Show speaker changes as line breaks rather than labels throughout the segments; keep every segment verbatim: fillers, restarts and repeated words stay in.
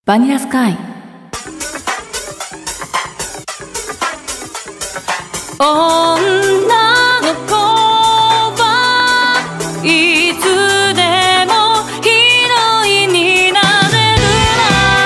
バニラスカイ。女の子はいつでもヒロインになれるな。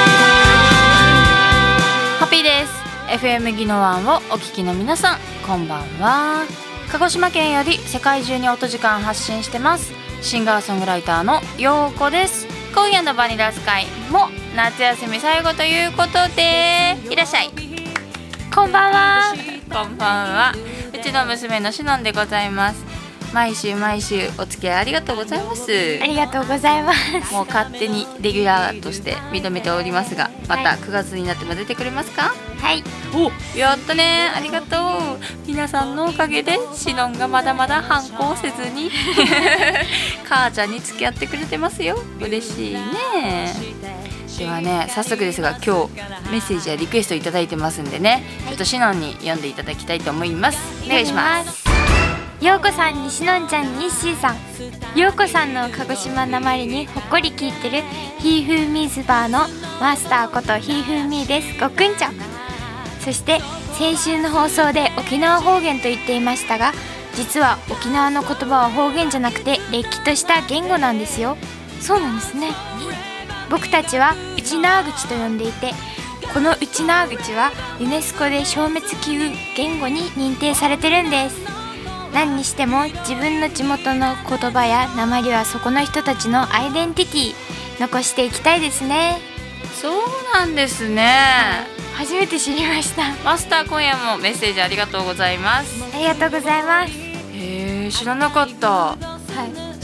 ハッピーです。 エフエム ギノワンをお聞きの皆さん、こんばんは。鹿児島県より世界中に音時間発信してますシンガーソングライターのようこです。今夜のバニラスカイも夏休み最後ということで、いらっしゃい。こんばんは。こんばんは。うちの娘のしのんでございます。毎週毎週お付き合いありがとうございます。
ありがとうございます。
もう勝手にレギュラーとして認めておりますが、またくがつになっても出てくれますか？
はい。
お、やったね。ありがとう。皆さんのおかげでしのんがまだまだ反抗せずに母ちゃんに付き合ってくれてますよ。嬉しいね。ではね、早速ですが今日メッセージやリクエストいただいてますんでね、ちょっとしのんに読んでいただきたいと思います。お願いします。
ようこさんにしのんちゃんにっしーさん、ようこさんの鹿児島なまりにほっこり聞いてるひーふーみーズバーのマスターことひーふーみーです。ごくんちゃん。そして先週の放送で沖縄方言と言っていましたが、実は沖縄の言葉は方言じゃなくてれっきとした言語なんですよ。そうなんですね。僕たちは内縄口と呼んでいて、この内縄口はユネスコで消滅危惧言語に認定されてるんです。何にしても自分の地元の言葉や訛りはそこの人たちのアイデンティティ残していきたいですね。
そうなんですね。
初めて知りました。
マスター、今夜もメッセージありがとうございます。
ありがとうございます。
へえ、知らなかった。
はい、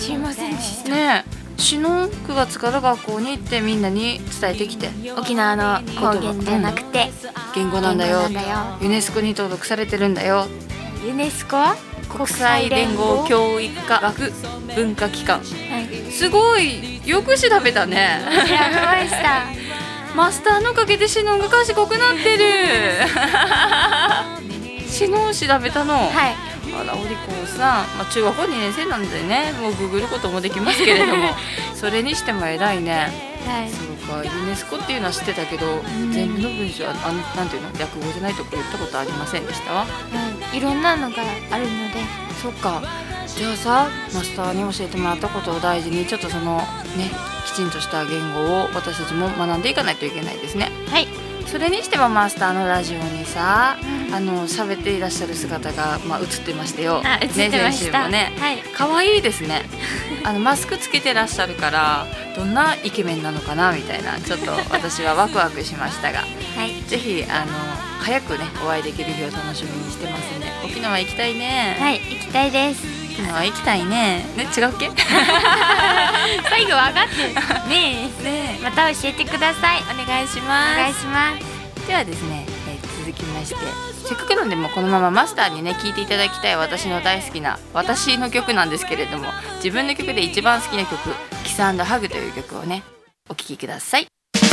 知りませんでした
ね。しのんくがつから学校に行ってみんなに伝えてきて、
沖縄の方言じゃなくて
言語なんだよ、
言語なんだよ、
ユネスコに登録されてるんだよ。
ユネスコは
国際連合教育科学文化機関、はい、すごいよく調べたね。
調べました
マスターのおかげでしのんが賢くなってるしのん調べたの。
はい。
あら、お利口さん、まあ、中学校にねん生なんでね、もうググることもできますけれどもそれにしても偉いね。
はい。
そうか、ユネスコっていうのは知ってたけど、うん、全部の文章はあのなんていうの、略語じゃないとこ言ったことありませんでしたわ。
はい、いろんなのがあるので。
そっか。じゃあさ、マスターに教えてもらったことを大事に、ちょっとそのね、きちんとした言語を私たちも学んでいかないといけないですね。
はい。
それにしてもマスターのラジオにさ、うん、あの喋っていらっしゃる姿が、まあ、映ってましたよ。
あ、映ってました。
ね、はい、可愛いですね。あのマスクつけてらっしゃるからどんなイケメンなのかなみたいな、ちょっと私はワクワクしましたが、はい、ぜひあの早くねお会いできる日を楽しみにしてますんで、沖縄行きたいね。
はい、行きたいです。
沖縄行きたいね。ね、違うっけ
最後分かってるねえ、ねえ、また教えてください。
お願いします。
お願いします。
ではですね、えー、続きまして、せっかくなんでもこのままマスターにね聴いていただきたい私の大好きな私の曲なんですけれども、自分の曲で一番好きな曲、キス&ハグという曲をねお聴きください。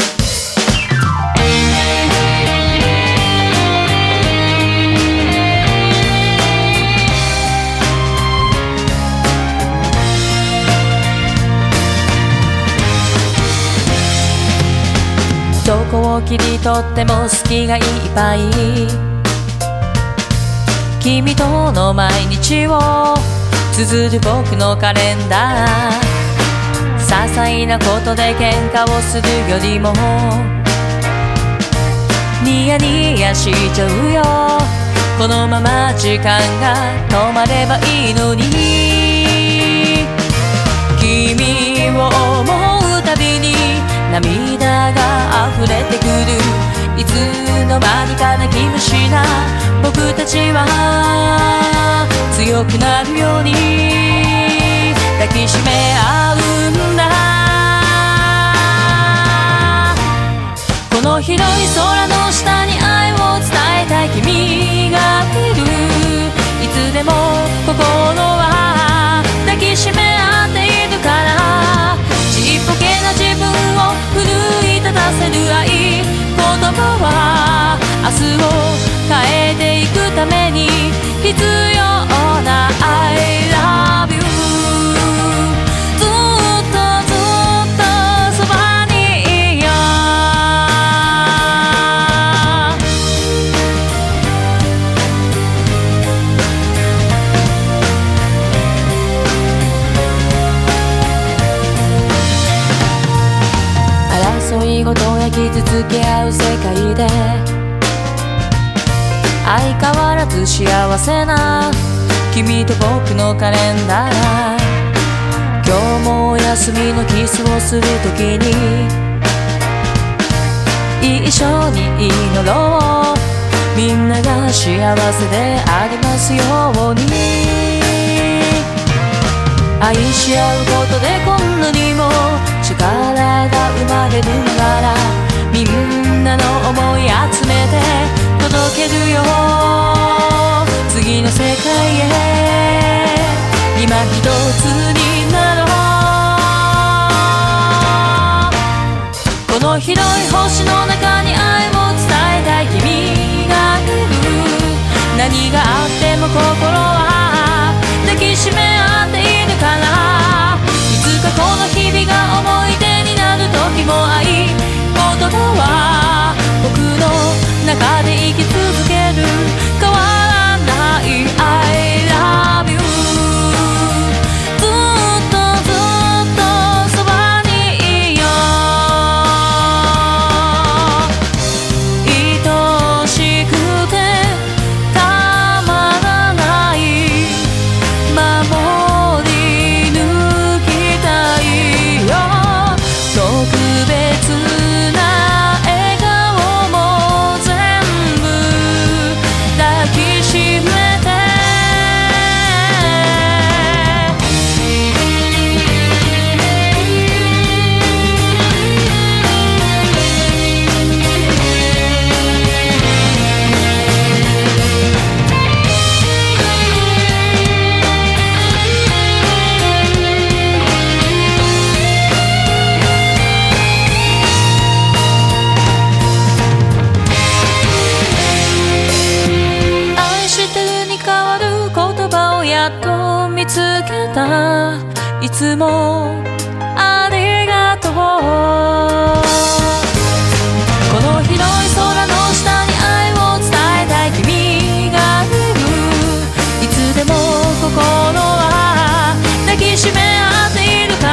どこを切り取っても好きがいっぱい、君との毎日を綴る僕のカレンダー、些細なことで喧嘩をするよりもニヤニヤしちゃうよ。このまま時間が止まればいいのに、君を思うたびに涙が溢れてくる。いつの間にか泣き虫な僕たちは強くなるように抱きしめ合うんだ。この広い空の下に愛を伝えたい君がいる。いつでも心は抱きしめ合っているから、ちっぽけな自分を奮い立たせる愛、言葉は明日を変えていくために必要な I love you。 ずっとずっとそばにいよう。 み事や傷つけ合う世界で相変わらず幸せな君と僕のカレンダー。今日もお休みのキスをするときに一緒に祈ろう。みんなが幸せでありますように。愛し合うことでこんなにも力が生まれるなら、みんなの思い集めて届けるよ次の世界へ。今一つになろう。この広い星の中に愛を伝えたい君がいる。何があっても心は抱きしめ合っているから、いつかこの日々が思い出になる時も愛、言葉は僕の中で生き続ける。変わらない I love you。 ずっとずっとそばにいよう。愛しくてたまらない、守り抜きたいよ。特別な笑顔も全部抱きしめて。愛してるに変わる言葉をやっと見つけた。いつもありがとう。この広い空の下に愛を伝えたい君がいる。いつでも心は抱きしめ合っているから、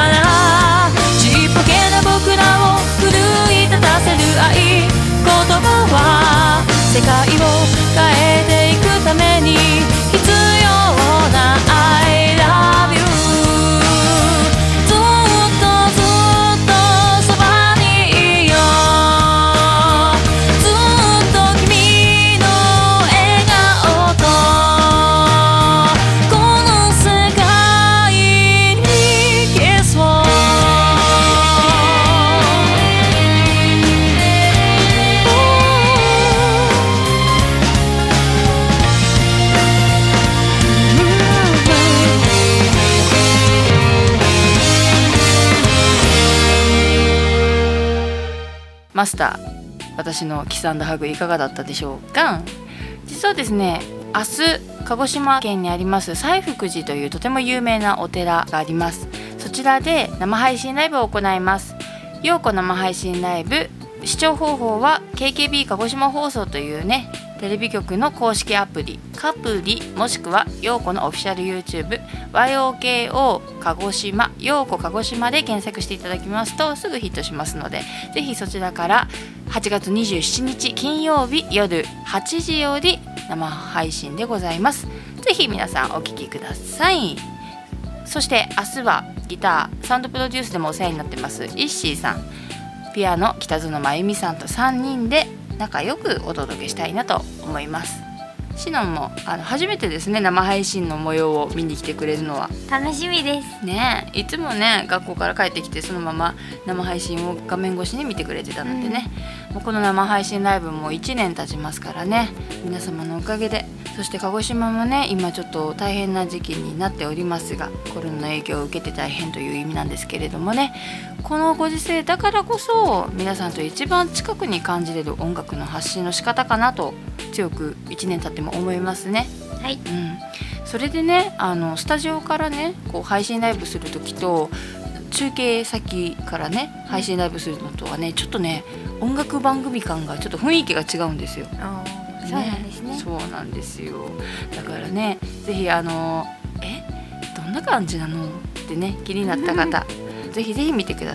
ちっぽけな僕らを奮い立たせる愛。言葉は世界を変えていくために必要な I love you。 ずっとずっとそばにいよう。ずっと君の笑顔とこの世界にキスを。マスター、私のキス&ハグいかがだったでしょうか。実はですね、明日鹿児島県にあります西福寺というとても有名なお寺があります。そちらで生配信ライブを行います。陽子生配信ライブ、視聴方法は ケーケービー 鹿児島放送というねテレビ局の公式アプリカプリ、もしくは陽子のオフィシャル YouTube ワイオーケーオー 鹿児島陽子鹿児島で検索していただきますとすぐヒットしますので、ぜひそちらからはちがつにじゅうしちにち金曜日夜はちじより生配信でございます。ぜひ皆さんお聴きください。そして明日はギターサウンドプロデュースでもお世話になってますイッシーさん、ピアノ北園真由美さんとさんにんで仲良くお届けしたいなと思います。シノンもあの初めてですね、生配信の模様を見に来てくれるのは。
楽しみです
ね。いつもね学校から帰ってきてそのまま生配信を画面越しに見てくれてたのでね、うん、もうこの生配信ライブもいちねん経ちますからね、皆様のおかげで。そして鹿児島もね今ちょっと大変な時期になっておりますが、コロナの影響を受けて大変という意味なんですけれどもね、このご時世だからこそ皆さんと一番近くに感じれる音楽の発信の仕方かなと強くいちねん経っても思いますね。
はい、
うん、それでねあのスタジオからねこう配信ライブする時と中継先からね配信ライブするのとはねちょっとね音楽番組感がちょっと雰囲気が違うんですよ。
そうなんですね。
そうなんですよ。だからねぜひあのえどんな感じなのってね気になった方ぜひぜひ見てください。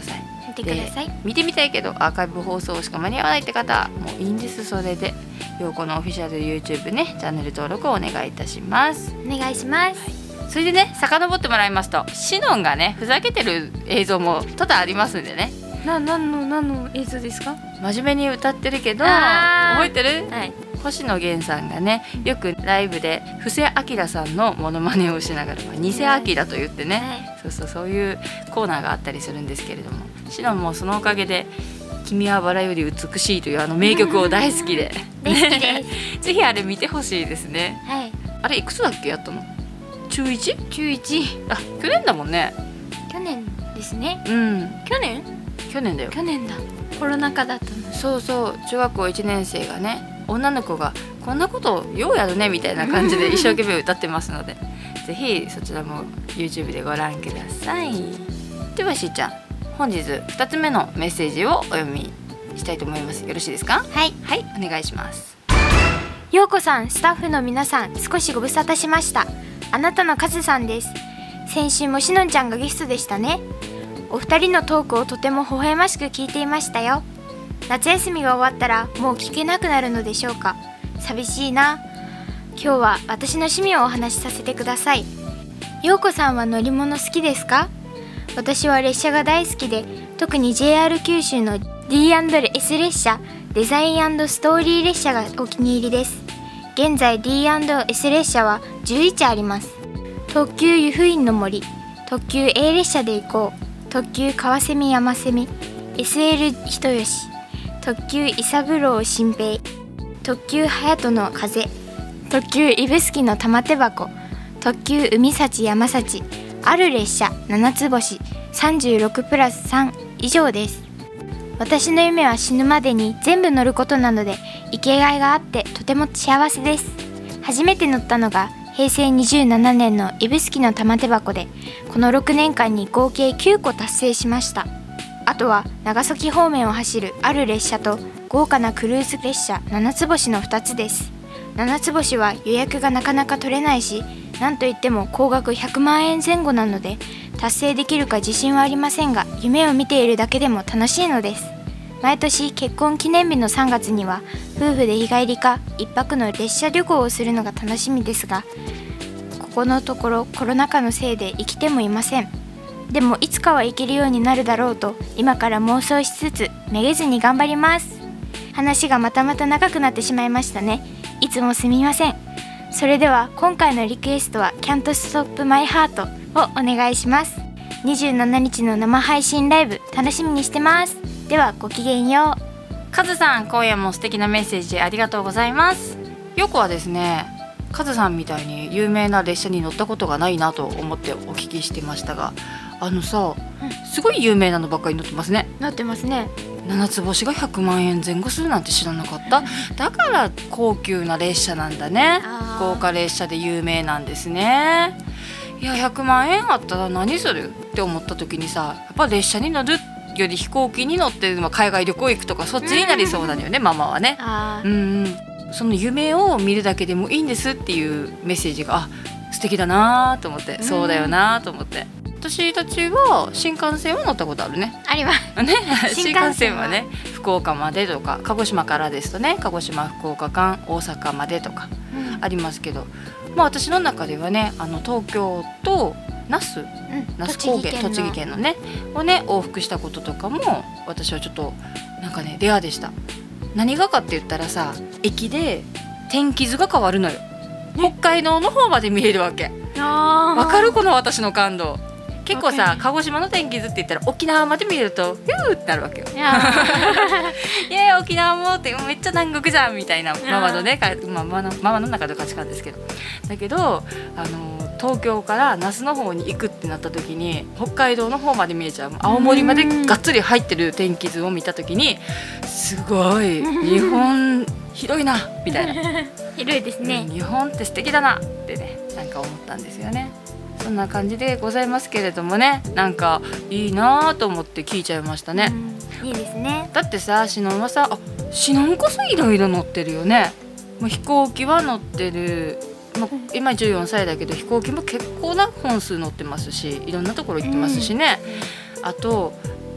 見てください。
見てみたいけどアーカイブ放送しか間に合わないって方もういいんです。それで陽子のオフィシャル YouTube ねチャンネル登録をお願いいたします。
お願いします。
それでね遡ってもらいますとシノンがねふざけてる映像も多々ありますんでね。
な何の何の映像ですか？
真面目に歌ってるけど覚えてる？
はい。
星野源さんがねよくライブで布施明さんのモノマネをしながら、まあ、偽明と言ってね、はい、そうそうそういうコーナーがあったりするんですけれども、シノンもそのおかげで「君はバラより美しい」というあの名曲を大好きで
大好きです
ぜひあれ見てほしいですね。
はい。
あれいくつだっけやったの？中 いち？
中いち。
あ、去年だもんね。
去年ですね。
うん。
去年？
去年だよ。
去年だ。コロナ禍だったの。
そうそう、中学校いちねん生がね、女の子がこんなことようやるねみたいな感じで一生懸命歌ってますのでぜひそちらも YouTube でご覧ください。ではしーちゃん、本日ふたつめのメッセージをお読みしたいと思います。よろしいですか？
はい
はい、お願いします。
ようこさん、スタッフの皆さん、少しご無沙汰しました。あなたのカズさんです。先週もしのんちゃんがゲストでしたね。お二人のトークをとても微笑ましく聞いていましたよ。夏休みが終わったらもう聞けなくなるのでしょうか。寂しいな。今日は私の趣味をお話しさせてください。ようこさんは乗り物好きですか？私は列車が大好きで、特に ジェイアール 九州の ディーアンドエス 列車、デザイン&ストーリー列車がお気に入りです。現在 ディーアンドエス 列車はじゅういちあります。特急湯布院の森、特急 A 列車で行こう、特急川蝉山蝉、 エスエル 人吉、特急伊三郎新平、特急隼人の風、特急指宿の玉手箱、特急海幸山幸、ある列車ななつ星、さんじゅうろくプラスさん以上です。私の夢は死ぬまでに全部乗ることなので生きがいがあってとても幸せです。初めて乗ったのがへいせいにじゅうななねんの指宿の玉手箱で、このろくねんかんに合計きゅうこ達成しました。あとは長崎方面を走るある列車と豪華なクルーズ列車ななつ星のふたつです。ななつ星は予約がなかなか取れないし、なんといっても高額ひゃくまんえんぜん後なので達成できるか自信はありませんが、夢を見ているだけでも楽しいのです。毎年結婚記念日のさんがつには夫婦で日帰りかいっぱくの列車旅行をするのが楽しみですが、ここのところコロナ禍のせいで行きてもいません。でもいつかは行けるようになるだろうと今から妄想しつつめげずに頑張ります。話がまたまた長くなってしまいましたね。いつもすみません。それでは今回のリクエストは Can't Stop My Heart をお願いします。にじゅうしちにちの生配信ライブ楽しみにしてます。ではごきげんよう。
カズさん、今夜も素敵なメッセージありがとうございます。よこはですね、カズさんみたいに有名な列車に乗ったことがないなと思ってお聞きしてましたが、あのさ、うん、すごい有名なのばっかり乗ってますね。
乗ってますね。
ななつ星がひゃくまんえんぜん後するなんて知らなかった。だから高級な列車なんだね。豪華列車で有名なんですね。いや、ひゃくまんえんあったら何するって思った時にさ、やっぱ列車に乗るより飛行機に乗って海外旅行行くとか、そっちになりそうなのよね、ママはね。うんうん、その夢を見るだけでもいいんですっていうメッセージが、あ、素敵だなと思って、そうだよなと思って。私たちは新幹線は乗ったことあるね。
あります
ね。新幹線はね、福岡までとか、鹿児島からですとね、鹿児島福岡間大阪までとかありますけど、うん、まあ私の中ではね、あの東京と那須、うん、那須高原、栃木県のねをね往復したこととかも私はちょっとなんかねレアでした。何がかって言ったらさ、駅で天気図が変わるのよ。北海道の方まで見えるわけ。わかる？この私の感動。結構さ、鹿児島の天気図って言ったら沖縄まで見えるとヒューってなるわけよ。いや沖縄もってめっちゃ南国じゃんみたいなママのね、ママのママの中の価値観ですけど、だけどあの東京から那須の方に行くってなった時に北海道の方まで見えちゃう、青森までがっつり入ってる天気図を見た時にすごい日本広いなみたいな
広いですね、
うん、日本って素敵だなってね、なんか思ったんですよね。そんな感じでございますけれどもね、なんかいいなと思って聞いちゃいましたね。
うん、いいですね。
だってさ、シノンはさ、あ、シノンこそいろいろ乗ってるよね。もう飛行機は乗ってる、まあ、今じゅうよんさいだけど飛行機も結構な本数乗ってますし、いろんなところ行ってますしね。あと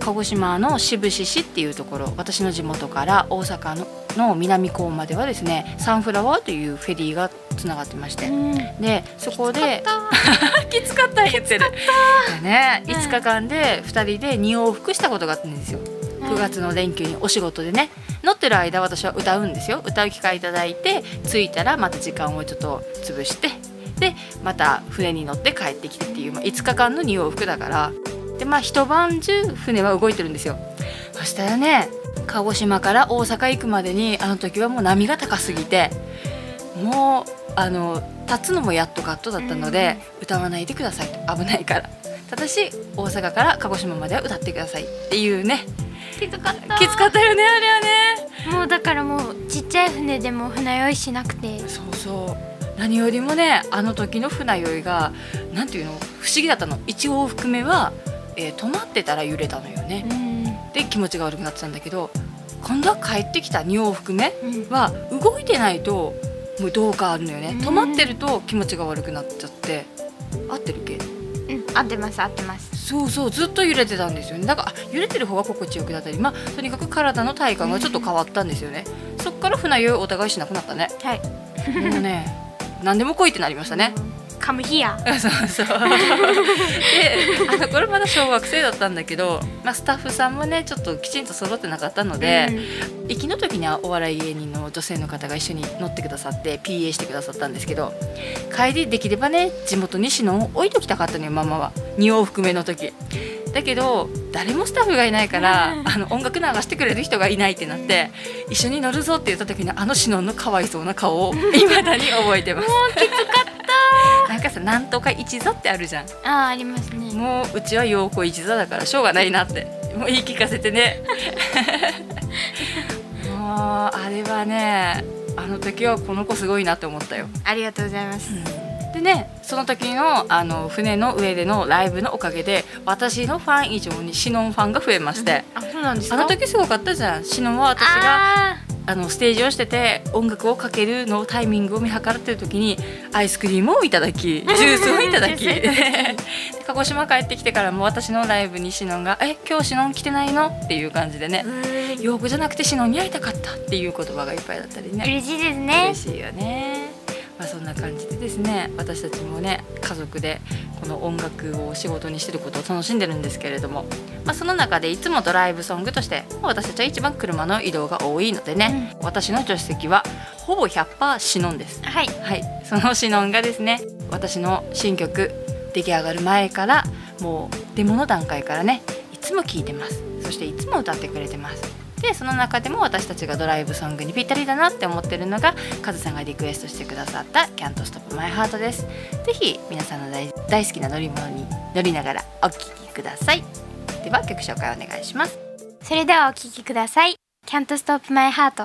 鹿児島の志布志市っていうところ、私の地元から大阪のの南港まではですね、サンフラワーというフェリーがつながってまして、うん、でそこできつかった言ってるね、いつかかんでふたりでに往復したことがあったんですよ。くがつの連休にお仕事でね、乗ってる間私は歌うんですよ。歌う機会いただいて、着いたらまた時間をちょっと潰して、でまた船に乗って帰ってきてっていう、まあ、いつかかんのに往復だから、でまあ一晩中船は動いてるんですよ。そしたらね、鹿児島から大阪行くまでにあの時はもう波が高すぎて、もうあの立つのもやっとカットだったので、歌わないでくださいと、危ないから、ただし大阪から鹿児島までは歌ってくださいっていうね。
きつかった。
きつかったよね、あれはね。
もうだからもうちっちゃい船でも船酔いしなくて、
そうそう、何よりもね、あの時の船酔いがなんていうの、不思議だったの。いち往復目は、えー、止まってたら揺れたのよね、うん、で気持ちが悪くなってたんだけど、今度は帰ってきたに往復目は動いてないともうどうかあるのよね、うん、止まってると気持ちが悪くなっちゃって、合ってるっけ？
うん、合ってます合ってます。
そうそう、ずっと揺れてたんですよね。だから揺れてる方が心地よくなったり、まあとにかく体の体感がちょっと変わったんですよね、うん、そっから船酔いお互いしなくなったね。
はい
もうね、何でも来いってなりましたね。
カムヒア
そうそうで、あのこれまだ小学生だったんだけど、まあ、スタッフさんもねちょっときちんと揃ってなかったので、うん、行きの時にはお笑い芸人の女性の方が一緒に乗ってくださって ピーエー してくださったんですけど、帰りできればね地元にシノンを置いときたかったのよ、ママはに往復目の時だけど、誰もスタッフがいないから、うん、あの音楽流してくれる人がいないってなって、一緒に乗るぞって言った時にあのシノンのかわいそうな顔をいまだに覚えてます。
もうきつかった
なんかさ、なんとか一座ってあるじゃん。
あー、ありますね。
もううちは陽子一座だからしょうがないなってもう言い聞かせてねもうあれはね、あの時はこの子すごいなって思ったよ。
ありがとうございます、うん、
でね、その時のあの船の上でのライブのおかげで私のファン以上にシノンファンが増えまして、
うん、あ、そうなんですか。
あの時すごかったじゃん。シノンは私があのステージをしてて音楽をかけるのタイミングを見計らってる時にアイスクリームをいただき、ジュースをいただき鹿児島帰ってきてからも私のライブにシノンが「え、今日シノン来てないの?」っていう感じでね、陽子じゃなくてシノンに会いたかったっていう言葉がいっぱいだったりね。
嬉しいですね。
嬉しいよね。まあ、そんな感じでですね、私たちもね家族でこの音楽を仕事にしてることを楽しんでるんですけれども、まあ、その中でいつもドライブソングとして私たちは一番車の移動が多いのでね、うん、私の助手席はほぼ ひゃくパーセント シノンです。
はい、
はい、そのシノンがですね、私の新曲出来上がる前からもうデモの段階からねいつも聴いてます。そしていつも歌ってくれてます。でその中でも私たちがドライブソングにぴったりだなって思ってるのがカズさんがリクエストしてくださった「Can't Stop My Heart」です。ぜひ皆さんの 大, 大好きな乗り物に乗りながらお聴きください。では曲紹介お願いします。
それではお聴きください。Can't Stop My Heart。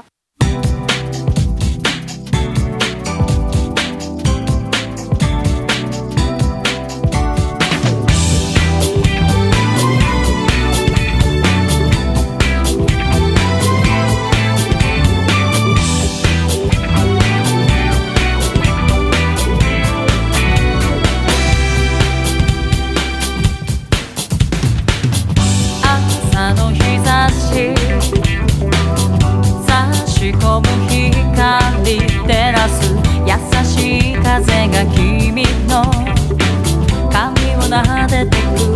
風が君の髪を撫でてく、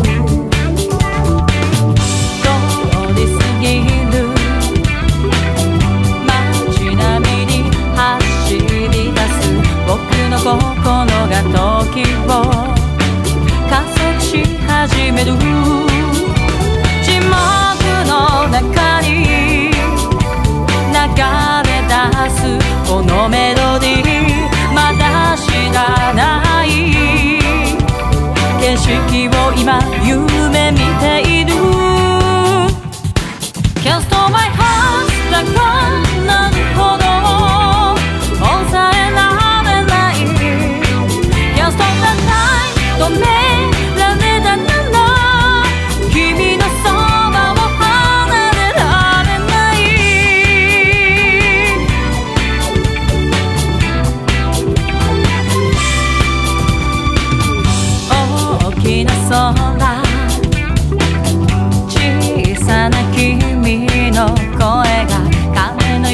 通り過ぎる街並みに走り出す僕の心が時を加速し始める。沈黙の中に流れ出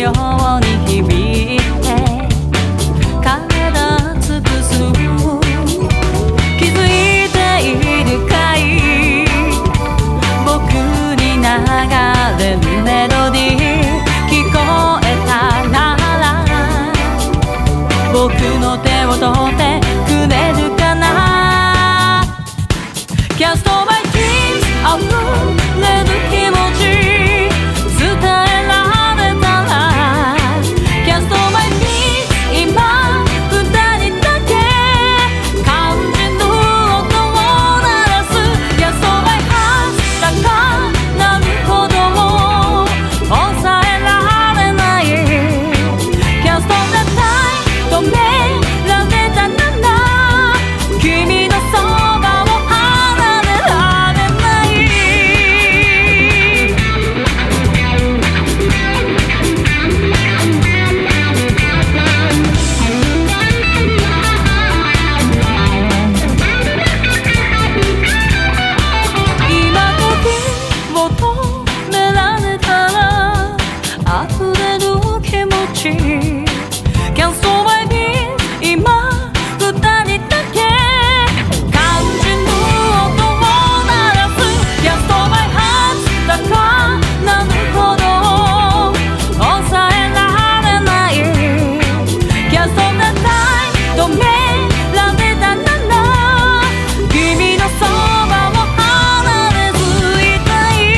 ように響いて体尽くす気づいているかい僕に流れるメロディー聞こえたなら僕の手を取ってくれるかな Can't stop my dreams 溢れる気持ち伝えられたら Can't stop my dreams 今二人だけ感じる音を鳴らす Can't stop my heart だからなるほど抑えられない Can't stop the time 止められたなら君のそばを離れられない今時を止められたら溢れる気持ち Can't stop my beat 今二人だけ感じる音を鳴らす Can't stop my heart だからなるほど抑えられない Can't stop the time 止められたなら君のそばを離れずいたい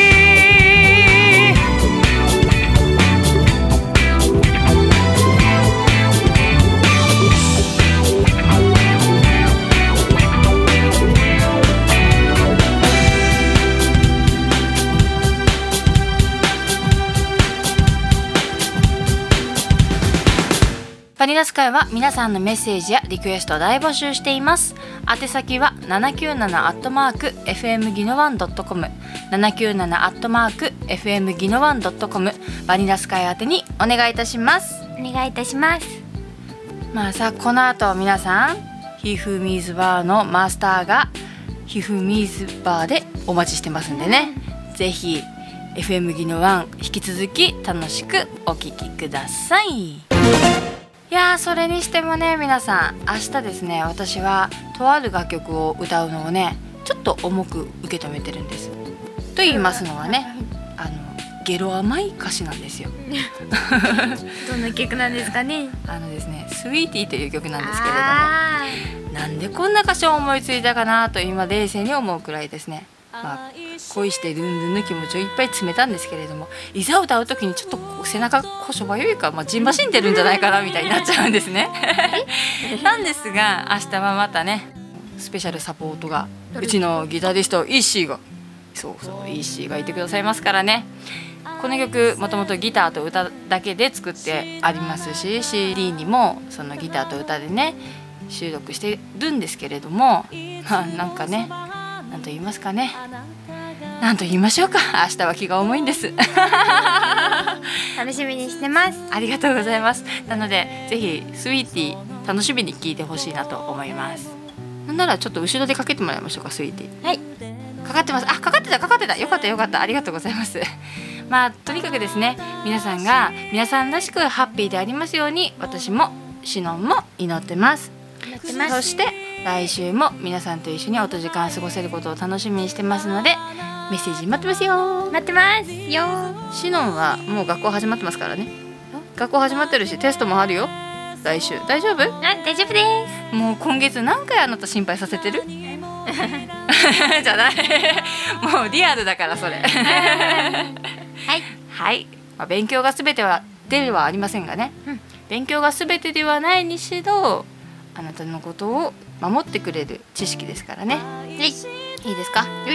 バニラスカイは皆さんのメッセージやリクエストを大募集しています。宛先はななきゅうななアットマーク エフエム ギノワンドットコム ななきゅうななアットマーク エフエム ギノワンドットコム バニラスカイ宛てにお願いいたします。
お願いいたします。
まあさ、この後皆さんひふみーずバーのマスターがひふみーずバーでお待ちしてますんでね、ぜひ エフエム ギノワン引き続き楽しくお聴きください。いやー、それにしてもね皆さん、明日ですね、私はとある楽曲を歌うのをねちょっと重く受け止めてるんです。と言いますのはね、あのゲロ甘い歌詞なんですよ。
どんな曲なんですかね。
あのですね、スイーティーという曲なんですけれ
あ
ども、なんでこんな歌詞を思いついたかなと今冷静に思うくらいですね。まあ、恋してルンルンの気持ちをいっぱい詰めたんですけれども、いざ歌う時にちょっとこう背中こしょばゆいか、まあ、じんましんでるんじゃないかなみたいになっちゃうんですね。なんですが明日はまたねスペシャルサポートがうちのギタリストイッシーがそうそうイッシーがいてくださいますからね。この曲もともとギターと歌だけで作ってありますし シーディー にもそのギターと歌でね収録してるんですけれども、まあなんかね、なんと言いますかね、なんと言いましょうか、明日は気が重いんです。
楽しみにしてます。
ありがとうございます。なのでぜひスイーティー楽しみに聴いてほしいなと思います。なんならちょっと後ろでかけてもらいましょうか。スイーティー、
はい、
かかってます。あ、かかってたかかってた、よかったよかった、ありがとうございます。まあとにかくですね、皆さんが皆さんらしくハッピーでありますように、私もシノンも祈ってます。
やってます。
そして来週も皆さんと一緒に音時間過ごせることを楽しみにしてますので、メッセージ待ってますよ。
待ってますよ。
シノンはもう学校始まってますからね。学校始まってるしテストもあるよ来週。大丈夫？
あ、大丈夫です。
もう今月何回あなた心配させてる？じゃない。もうリアルだからそれ。
はい
はい、まあ、勉強が全てはではありませんがね、うん、勉強が全てではないにしろあなたのことを守ってくれる知識ですからね。はい、いいですか？はい。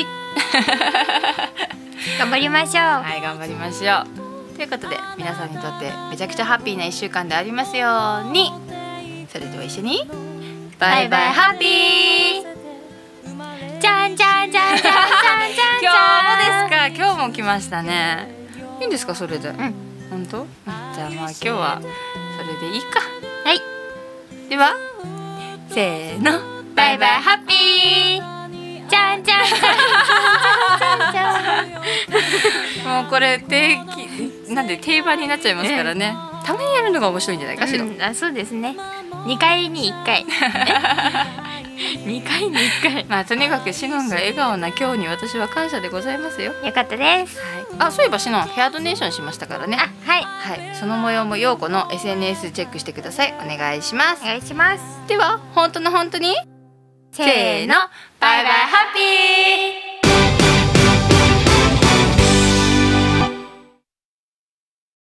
頑張りましょう。
はい、頑張りましょう。ということで皆さんにとってめちゃくちゃハッピーないっしゅうかんでありますように。それでは一緒にバイバイハッピー。
じゃんじゃんじゃんじゃんじゃんじゃん。
今日もですか？今日も来ましたね。いいんですかそれで？うん。本当？じゃあまあ今日はそれでいいか。
はい。
ではせーのバイバイハッピー。
じゃんじゃんじゃんじゃんじゃんじゃん。
もうこれ定期なんで定番になっちゃいますからね、たまにやるのが面白いんじゃないかしら、
うん、あ、そうですね。にかいにいっかいにかいにいっかい
まあとにかくシノンが笑顔な今日に私は感謝でございますよ。
よかったです。
はい、あ、そういえばシノンヘアドネーションしましたからね。
あ、はい、
はい、その模様も陽子の エスエヌエス チェックしてください。お願いします
お。願いします。
では本当の本当に
せーの、バイバイハッピー。